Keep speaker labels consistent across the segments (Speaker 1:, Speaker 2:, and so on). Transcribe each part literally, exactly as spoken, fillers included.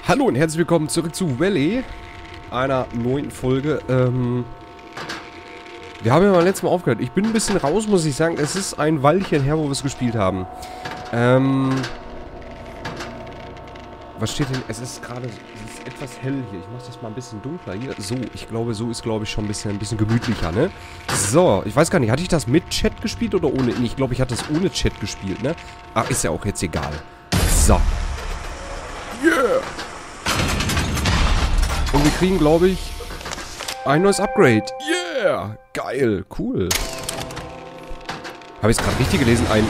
Speaker 1: Hallo und herzlich willkommen zurück zu Valley, einer neuen Folge. Ähm, wir haben ja mal letztes Mal aufgehört. Ich bin ein bisschen raus, muss ich sagen. Es ist ein Weilchen her, wo wir es gespielt haben. Ähm, was steht denn? Es ist gerade, es ist etwas hell hier. Ich mache das mal ein bisschen dunkler hier. So, ich glaube, so ist, glaube ich, schon ein bisschen, ein bisschen gemütlicher, ne? So, ich weiß gar nicht, hatte ich das mit Chat gespielt oder ohne? Nee, ich glaube, ich hatte es ohne Chat gespielt, ne? Ach, ist ja auch jetzt egal. So. Yeah! Und wir kriegen, glaube ich, ein neues Upgrade. Yeah! Geil, cool. Habe ich es gerade richtig gelesen? Ein...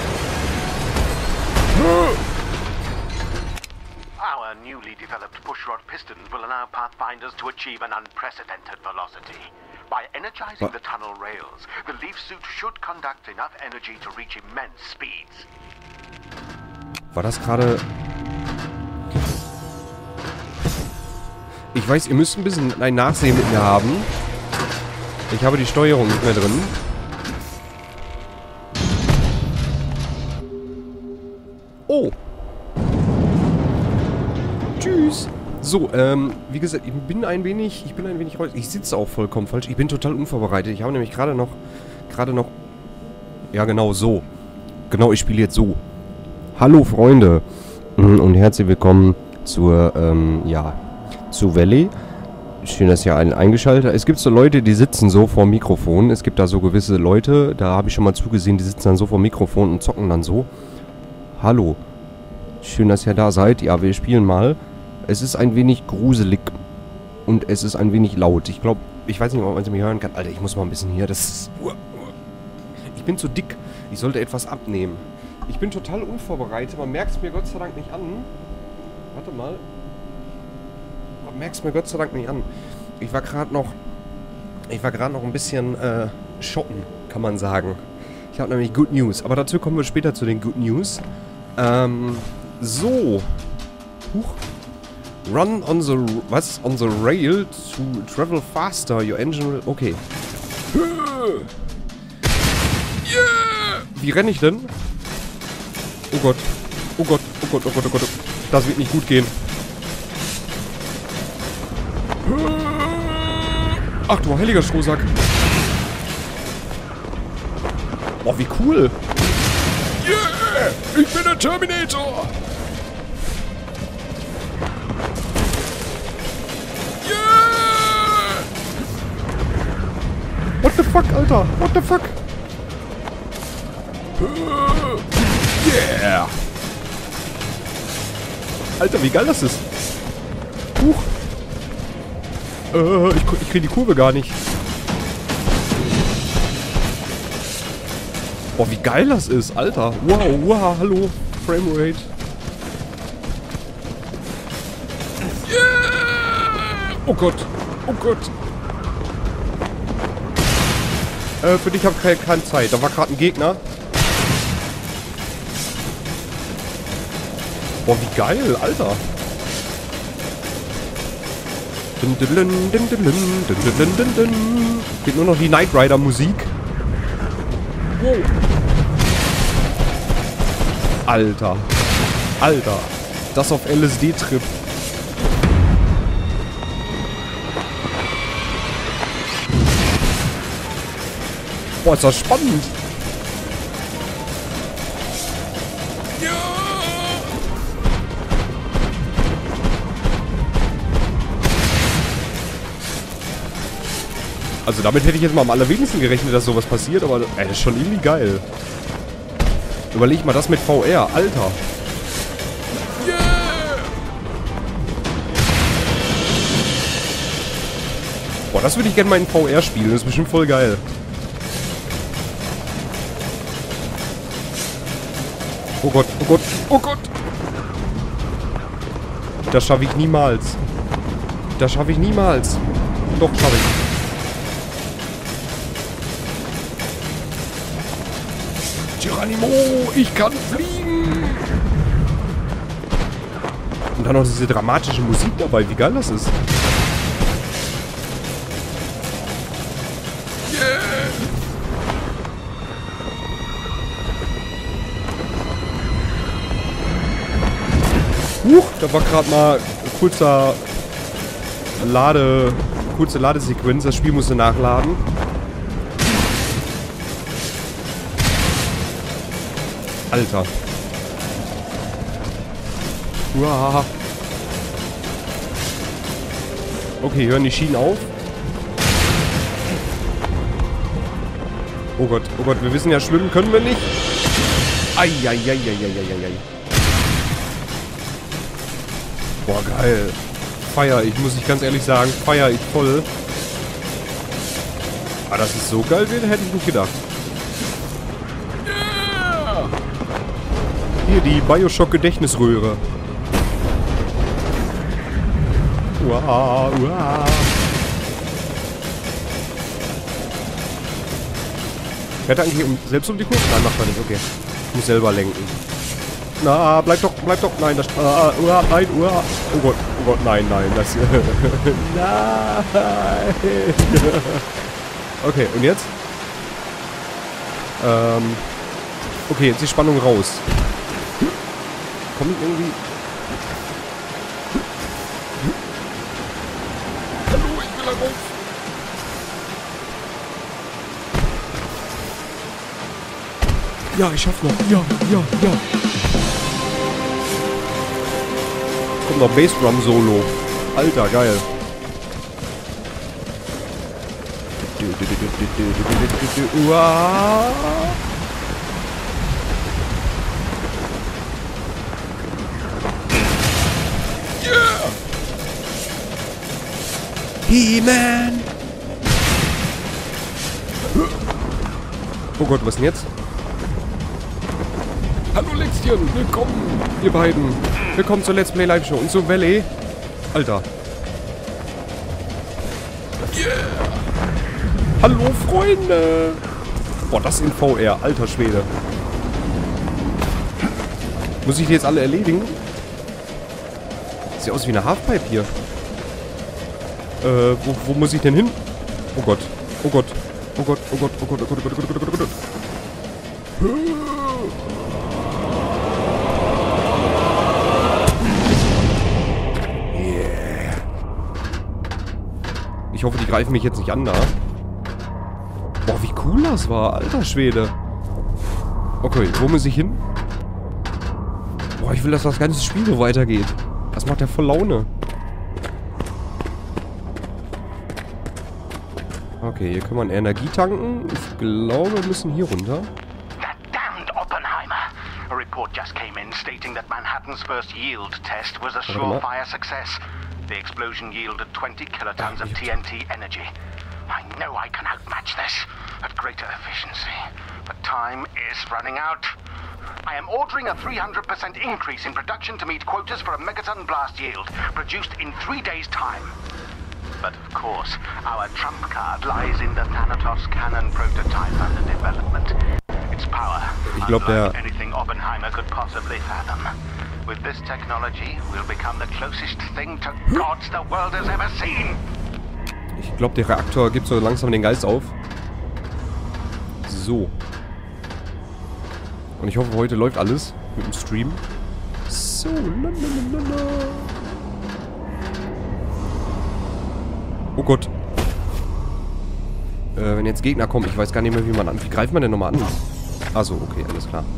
Speaker 2: Our newly developed pushrod piston will allow pathfinders to achieve an unprecedented velocity. By energizing the tunnel rails, the leaf suit should conduct enough energy to reach immense speeds.
Speaker 1: War das gerade... Ich weiß, ihr müsst ein bisschen ein Nachsehen mit mir haben. Ich habe die Steuerung nicht mehr drin. Oh. Tschüss. So, ähm, wie gesagt, ich bin ein wenig, ich bin ein wenig, ich sitze auch vollkommen falsch. Ich bin total unvorbereitet. Ich habe nämlich gerade noch, gerade noch, ja genau so. Genau, ich spiele jetzt so. Hallo Freunde und herzlich willkommen zur, ähm, ja, zu Valley. Schön, dass ihr einen eingeschaltet habt. Es gibt so Leute, die sitzen so vor dem Mikrofon. Es gibt da so gewisse Leute, da habe ich schon mal zugesehen, die sitzen dann so vor dem Mikrofon und zocken dann so. Hallo. Schön, dass ihr da seid. Ja, wir spielen mal. Es ist ein wenig gruselig und es ist ein wenig laut. Ich glaube, ich weiß nicht, ob man es mir hören kann. Alter, ich muss mal ein bisschen hier, das ist... Ich bin zu dick. Ich sollte etwas abnehmen. Ich bin total unvorbereitet. Man merkt es mir Gott sei Dank nicht an. Warte mal. Man merkt es mir Gott sei Dank nicht an. Ich war gerade noch... Ich war gerade noch ein bisschen äh, shoppen, kann man sagen. Ich habe nämlich Good News. Aber dazu kommen wir später zu den Good News. Ähm, so. Huch. Run on the... Was? On the rail to travel faster. Your engine will... Okay. Yeah! Wie renne ich denn? Oh Gott. Oh Gott. Oh Gott. Oh Gott. Oh Gott. Das wird nicht gut gehen. Ach du heiliger Strohsack. Boah, wie cool. Yeah! Ich bin der Terminator. Yeah! What the fuck, Alter? What the fuck? Yeah! Alter, wie geil das ist. Huch. Äh, ich, ich krieg die Kurve gar nicht. Boah, wie geil das ist, Alter. Wow, wow, hallo. Framerate. Yeah! Oh Gott. Oh Gott. Äh, für dich habe ich keine, keine Zeit. Da war gerade ein Gegner. Boah, wie geil, Alter. Geht nur noch die Knight Rider Musik. Wow. Alter. Alter. Das auf L S D-Trip. Boah, ist das spannend. Also damit hätte ich jetzt mal am allerwenigsten gerechnet, dass sowas passiert, aber ey, das ist schon irgendwie geil. Überleg mal das mit V R, Alter. Yeah! Boah, das würde ich gerne mal in V R spielen, das ist bestimmt voll geil. Oh Gott, oh Gott, oh Gott. Das schaffe ich niemals. Das schaffe ich niemals. Doch, schaffe ich. Geronimo, ich kann fliegen! Und dann noch diese dramatische Musik dabei, wie geil das ist. Yeah! Huch, da war gerade mal kurzer Lade... Kurze Ladesequenz. Das Spiel musste nachladen. Alter. Uah. Okay, hören die Schienen auf. Oh Gott, oh Gott, wir wissen ja, schwimmen können wir nicht. Eieieiei. Boah, geil. Feier ich, muss ich ganz ehrlich sagen. Feier ich voll. Aber dass es so geil wird, hätte ich nicht gedacht. Yeah! Hier, die Bioshock-Gedächtnisröhre. Uah, uah. Ich hätte eigentlich um, selbst um die Kurve. Nein, macht man nicht. Okay. Ich muss selber lenken. Na, bleib doch, bleib doch. Nein, das... Uh, uh, nein, uh. Oh Gott, oh Gott, nein, nein. Das... nein. Okay, und jetzt? Ähm... Okay, jetzt die Spannung raus. Kommt irgendwie... Hallo, ich will da rauf. Ja, ich schaff noch. Ja, ja, ja. Kommt noch Bassdrum Solo. Alter, geil. Uah. Yeah. He-Man. Oh Gott, was denn jetzt? Hallo Lexchen, willkommen, ihr beiden. Willkommen zur Let's Play Live Show und zu Valley. Alter. Yeah. Hallo Freunde. Boah, das in V R, alter Schwede. Muss ich die jetzt alle erledigen? Sieht aus wie eine Halfpipe hier. Äh, wo, wo muss ich denn hin? Oh Gott, oh Gott, oh Gott, oh Gott, oh Gott, oh Gott, oh Gott, oh Gott, oh Gott, oh Gott. Ich hoffe, die greifen mich jetzt nicht an, da. Boah, wie cool das war. Alter Schwede. Okay, wo muss ich hin? Boah, ich will, dass das ganze Spiel so weitergeht. Das macht ja voll Laune. Okay, hier kann man Energie tanken. Ich glaube, wir müssen hier runter.
Speaker 2: That damned Oppenheimer. A report just came in stating that Manhattan's first yield test was a surefire success. The explosion yielded twenty kilotons of T N T energy. I know I can outmatch this at greater efficiency, but time is running out. I am ordering a three hundred percent increase in production to meet quotas for a megaton blast yield, produced in three days' time. But of course, our trump card lies in the Thanatos cannon prototype under development. Its power,
Speaker 1: ich glaub, der
Speaker 2: anything Oppenheimer could possibly fathom. With this technology, we'll become the closest thing to gods the world has ever seen.
Speaker 1: Ich glaube, der Reaktor gibt so langsam den Geist auf. So. Und ich hoffe, heute läuft alles mit dem Stream. So. Lalalala. Oh Gott. Äh, wenn jetzt Gegner kommen, ich weiß gar nicht mehr, wie man an... Wie greift man denn nochmal an? Achso, okay, alles klar.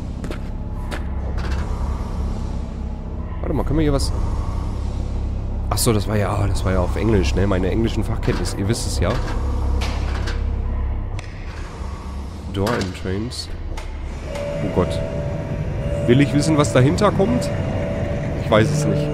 Speaker 1: Warte mal, können wir hier was... Achso, das war ja... Das war ja auf Englisch, ne? Meine englischen Fachkenntnisse, ihr wisst es ja. Door Entrance. Oh Gott. Will ich wissen, was dahinter kommt? Ich weiß es nicht.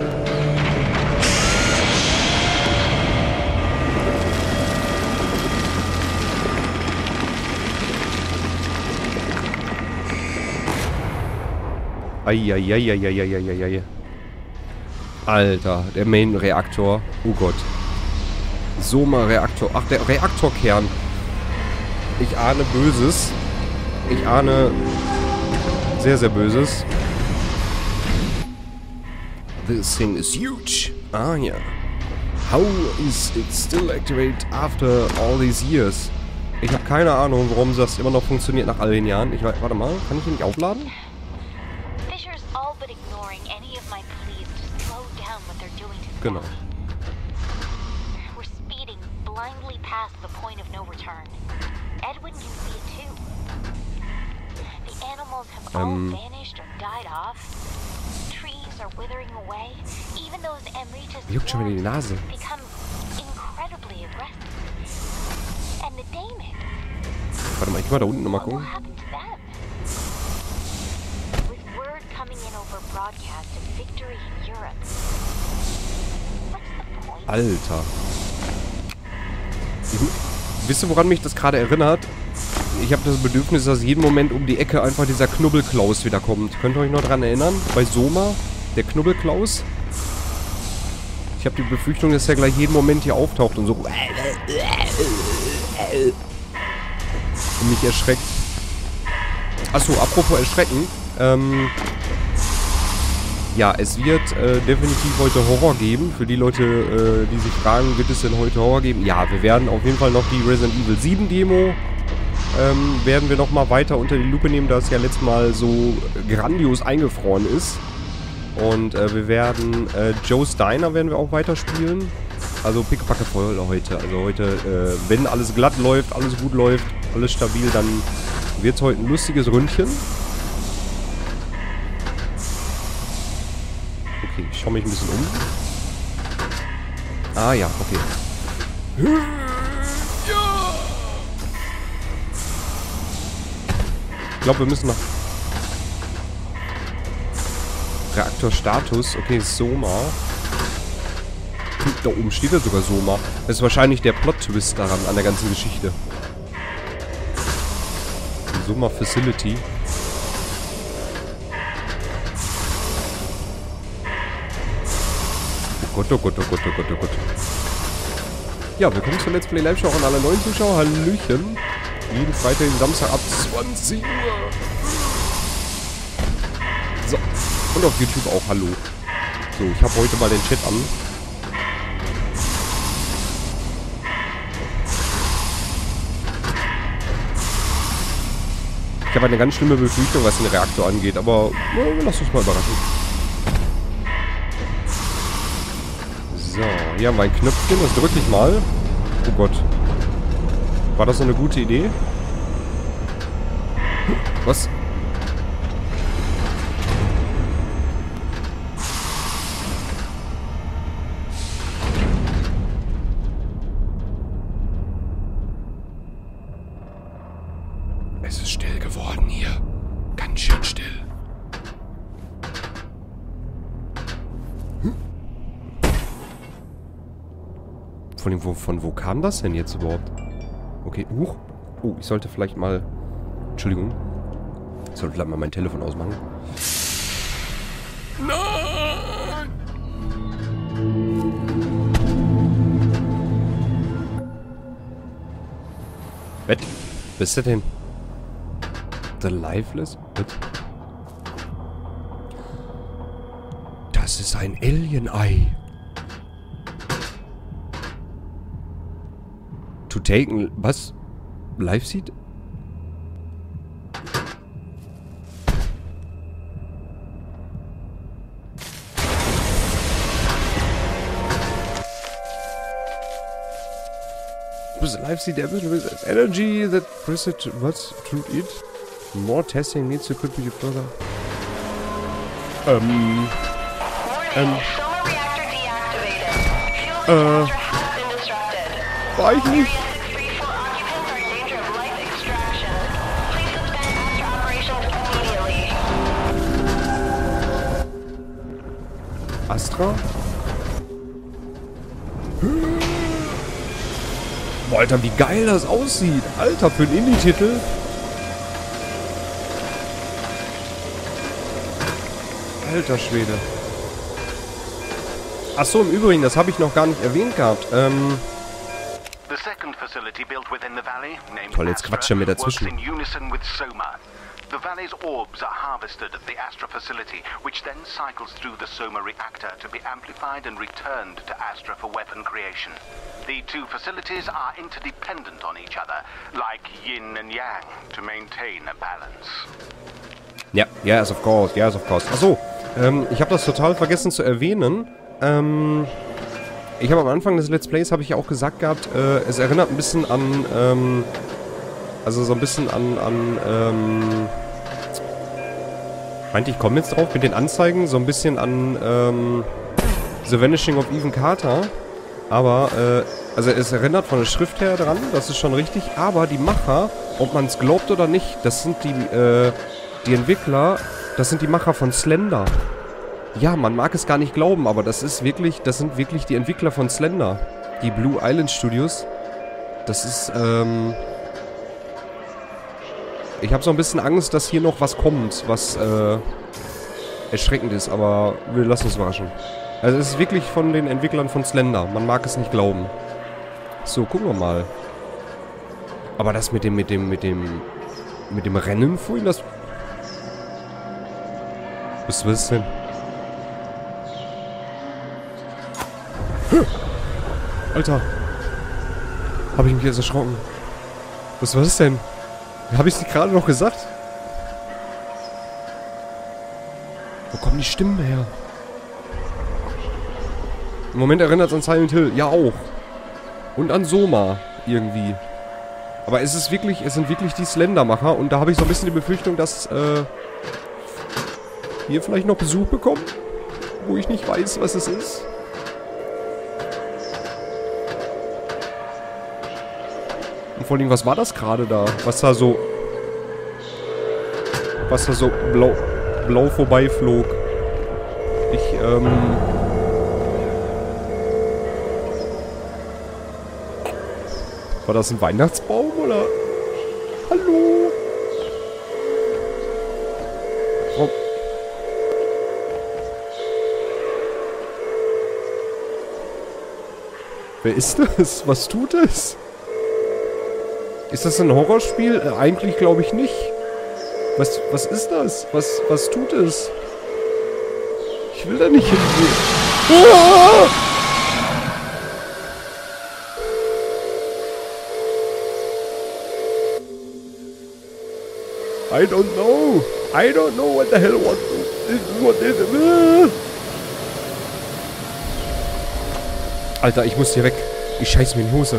Speaker 1: Eieieiei. Alter, der Main-Reaktor. Oh Gott. Soma-Reaktor. Ach, der Reaktorkern. Ich ahne Böses. Ich ahne sehr, sehr Böses. This thing is huge. Ah, ja. How is it still activated after all these years? Ich habe keine Ahnung, warum das immer noch funktioniert nach all den Jahren. Ich warte mal, kann ich ihn nicht aufladen? Genau.
Speaker 3: We're speeding blindly past the point of no return. Edwin can see it too. The animals have all
Speaker 1: Ähm.
Speaker 3: vanished or died off. Trees are withering away. Even those Amritas
Speaker 1: Juckt schon wieder die Nase.
Speaker 3: become incredibly aggressive. And the Daemon.
Speaker 1: Warte mal, ich will da unten nochmal
Speaker 3: What will
Speaker 1: gucken.
Speaker 3: happen to them? With word coming in over broadcast of victory in Europe. What's the point?
Speaker 1: Alter. Ich, wisst ihr, woran mich das gerade erinnert? Ich habe das Bedürfnis, dass jeden Moment um die Ecke einfach dieser Knubbelklaus wiederkommt. Könnt ihr euch noch dran erinnern? Bei Soma, der Knubbelklaus. Ich habe die Befürchtung, dass er gleich jeden Moment hier auftaucht und so und mich erschreckt. Achso, apropos erschrecken. Ähm, ja, es wird äh, definitiv heute Horror geben. Für die Leute, äh, die sich fragen, wird es denn heute Horror geben? Ja, wir werden auf jeden Fall noch die Resident Evil sieben Demo ähm, werden wir nochmal weiter unter die Lupe nehmen, da es ja letztes Mal so grandios eingefroren ist. Und äh, wir werden äh, Joe's Diner werden wir auch weiterspielen. Also pickepacke voll heute. Also heute, äh, wenn alles glatt läuft, alles gut läuft, alles stabil, dann wird es heute ein lustiges Ründchen. Okay, ich schaue mich ein bisschen um. Ah ja, okay. Ich glaube, wir müssen nach Reaktorstatus. Okay, Soma. Da oben steht ja sogar Soma. Das ist wahrscheinlich der Plot-Twist daran, an der ganzen Geschichte. Soma Facility. Oh Gott, oh Gott, oh Gott, oh Gott, oh Gott. Ja, willkommen zur Let's Play Live Show an alle neuen Zuschauer. Hallöchen. Jeden Freitag, jeden Samstag ab zwanzig Uhr. So. Und auf YouTube auch, hallo. So, ich habe heute mal den Chat an. Ich habe eine ganz schlimme Befürchtung, was den Reaktor angeht, aber äh, lass uns mal überraschen. So, hier haben wir ein Knöpfchen, das drücke ich mal. Oh Gott. War das so eine gute Idee? Was? Es ist still geworden hier. Ganz schön still. Hm? Von, dem, wo, von wo kam das denn jetzt überhaupt? Okay, huch. Oh, ich sollte vielleicht mal... Entschuldigung. Ich sollte vielleicht mal mein Telefon ausmachen. Nein! Was? Bist du denn? The Lifeless? Was? Das ist ein Alien-Ei. To take... Was? Live-Seed? Live-Seed with energy that present... What? To it? More testing needs to contribute further. Ähm... Ähm... Äh... War ich nicht? Astra? Boah, Alter, wie geil das aussieht. Alter, für einen Indie-Titel. Alter Schwede. Achso, im Übrigen, das habe ich noch gar nicht erwähnt gehabt. Ähm...
Speaker 2: The second facility built within the valley, named
Speaker 1: Toll, jetzt quatscht er mir
Speaker 2: Astra, works
Speaker 1: dazwischen.
Speaker 2: in unison with Soma. The valley's orbs are harvested at the Astra facility, which then cycles through the Soma reactor to be amplified and returned to Astra for weapon creation. The two facilities are interdependent on each other, like yin and yang, to maintain a balance.
Speaker 1: Ja, yes, of course, yes, of course. Achso, Ähm, ich habe das total vergessen zu erwähnen. Ähm, ich habe am Anfang des Let's Plays, habe ich ja auch gesagt gehabt, äh, es erinnert ein bisschen an, ähm, also so ein bisschen an, an, ähm, meinte ich komme jetzt drauf mit den Anzeigen, so ein bisschen an, ähm, The Vanishing of Ethan Carter. Aber, äh, also es erinnert von der Schrift her dran, das ist schon richtig, aber die Macher, ob man es glaubt oder nicht, das sind die, äh, die Entwickler, das sind die Macher von Slender. Ja, man mag es gar nicht glauben, aber das ist wirklich, das sind wirklich die Entwickler von Slender. Die Blue Island Studios. Das ist, ähm... Ich habe so ein bisschen Angst, dass hier noch was kommt, was, äh, erschreckend ist, aber wir lassen uns überraschen. Also es ist wirklich von den Entwicklern von Slender. Man mag es nicht glauben. So, gucken wir mal. Aber das mit dem, mit dem, mit dem, mit dem Rennen vorhin, das... Was ist das denn? Alter. Habe ich mich jetzt erschrocken. Was war das denn? Habe ich es gerade noch gesagt? Wo kommen die Stimmen her? Im Moment erinnert es an Silent Hill. Ja, auch. Und an Soma. Irgendwie. Aber es ist wirklich, es sind wirklich die Slender-Macher. Und da habe ich so ein bisschen die Befürchtung, dass, äh, wir vielleicht noch Besuch bekommen. Wo ich nicht weiß, was es ist. Und vor allem, was war das gerade da? Was da so... Was da so blau, blau vorbeiflog. Ich, ähm... War das ein Weihnachtsbaum, oder? Hallo? Oh. Wer ist das? Was tut es? Ist das ein Horrorspiel? Äh, eigentlich glaube ich nicht. Was, was ist das? Was, was tut es? Ich will da nicht hingehen. Ah! I don't know. I don't know what the hell what what is it. Alter, ich muss hier weg. Ich scheiß mir in die Hose.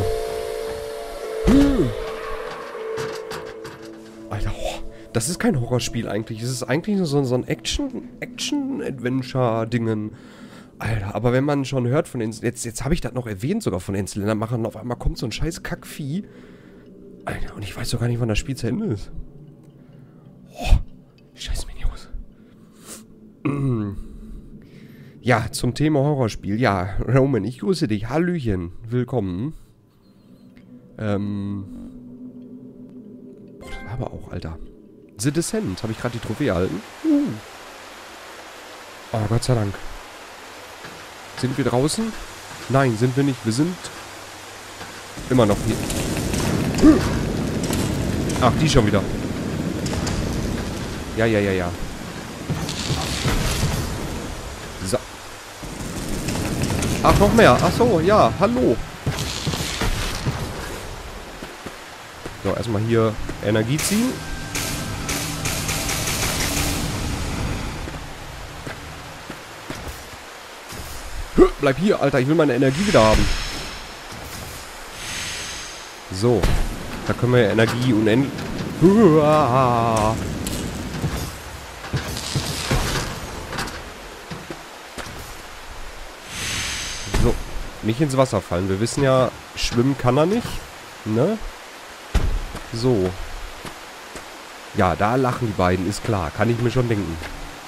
Speaker 1: Alter, oh, das ist kein Horrorspiel eigentlich. Es ist eigentlich nur so, so ein Action, Action-Adventure-Dingen. Alter, aber wenn man schon hört von den... Jetzt, jetzt habe ich das noch erwähnt sogar von den Slender-Machern. Auf einmal kommt so ein scheiß Kackvieh. Alter, und ich weiß doch gar nicht, wann das Spiel zu Ende ist. Oh, scheiß mir in die Hose. Ja, zum Thema Horrorspiel. Ja, Roman, ich grüße dich. Hallöchen. Willkommen. Ähm... Boah, das war aber auch, Alter. The Descent. Habe ich gerade die Trophäe erhalten? Uh. Oh, Gott sei Dank. Sind wir draußen? Nein, sind wir nicht. Wir sind immer noch hier. Ach, die schon wieder. Ja, ja, ja, ja. So. Ach, noch mehr. Ach so, ja. Hallo. So, erstmal hier Energie ziehen. Bleib hier, Alter. Ich will meine Energie wieder haben. So. Da können wir ja Energie unendlich... So. Nicht ins Wasser fallen. Wir wissen ja, schwimmen kann er nicht. Ne? So. Ja, da lachen die beiden, ist klar. Kann ich mir schon denken.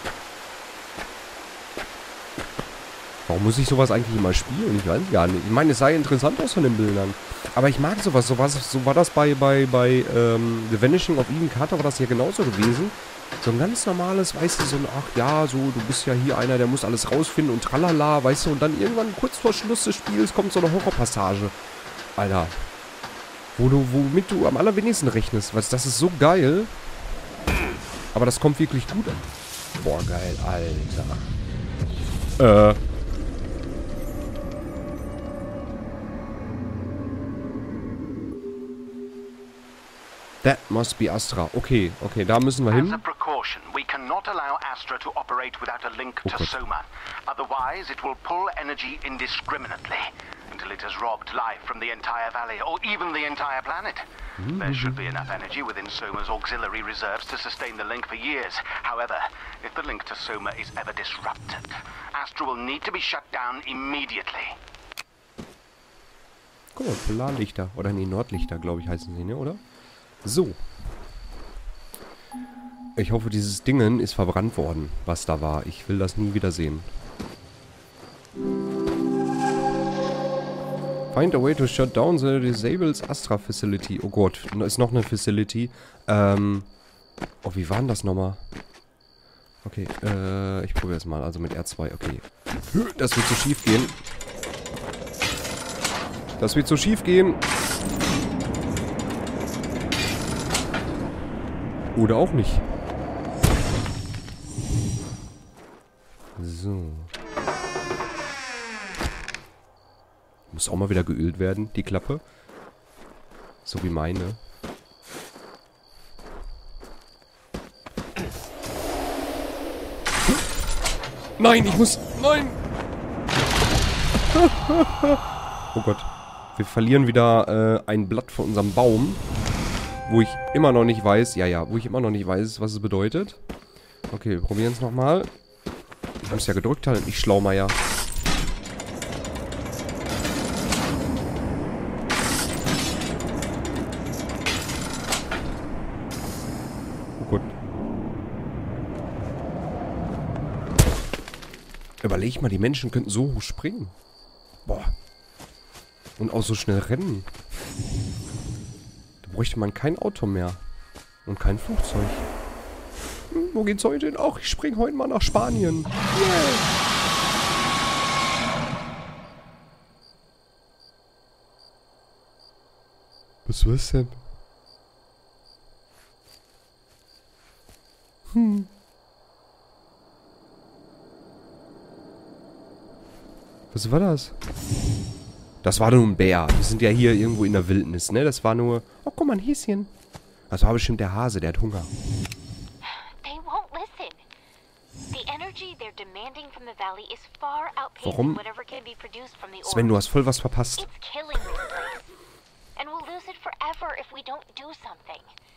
Speaker 1: Warum muss ich sowas eigentlich immer spielen? Ich weiß gar nicht. Ich meine, es sah interessant aus von den Bildern. Aber ich mag sowas. So, was, so war das bei, bei, bei ähm, The Vanishing of Ethan Carter, war das ja genauso gewesen. So ein ganz normales, weißt du, so ein, ach ja, so, du bist ja hier einer, der muss alles rausfinden und tralala, weißt du, und dann irgendwann kurz vor Schluss des Spiels kommt so eine Horrorpassage. Alter. Wo du, womit du am allerwenigsten rechnest. Was, das ist so geil. Aber das kommt wirklich gut an. Boah, geil, Alter. Äh. That must be Astra. Okay, okay, da müssen wir hin.
Speaker 2: As a precaution, we cannot allow Astra to operate without a link to Soma. Otherwise, it will pull energy indiscriminately until it has robbed life from the entire valley or even the entire planet. There should be enough energy within Soma's auxiliary reserves to sustain the link for years. However, if the link to Soma is ever disrupted, Astra will need to be shut down immediately.
Speaker 1: Guck mal, Polarlichter. Oder nee, Nordlichter, glaube ich, heißen sie, ne, oder? So. Ich hoffe, dieses Dingen ist verbrannt worden, was da war. Ich will das nie wiedersehen. Find a way to shut down the disables Astra Facility. Oh Gott, da ist noch eine Facility. Ähm. Oh, wie war denn das nochmal? Okay, äh, ich probiere es mal. Also mit R zwei, okay. Das wird so schief gehen. Das wird so schief gehen. Oder auch nicht. So. Muss auch mal wieder geölt werden, die Klappe. So wie meine. Nein, ich muss... Nein! Oh Gott. Wir verlieren wieder äh, ein Blatt von unserem Baum. Wo ich immer noch nicht weiß... Ja, ja, wo ich immer noch nicht weiß, was es bedeutet. Okay, wir probieren es nochmal. Ich muss ja gedrückt halten, ich Schlaumeier. Oh Gott. Überleg mal, die Menschen könnten so hoch springen. Boah. Und auch so schnell rennen. Da bräuchte man kein Auto mehr. Und kein Flugzeug. Hm, wo geht's heute hin? Ach, ich spring heute mal nach Spanien. Yeah. Was war's denn? Hm. Was war das? Das war nur ein Bär. Wir sind ja hier irgendwo in der Wildnis, ne? Das war nur... Oh, guck mal, ein Häschen. Das war bestimmt der Hase, der hat Hunger. Warum? Sven, du hast voll was verpasst.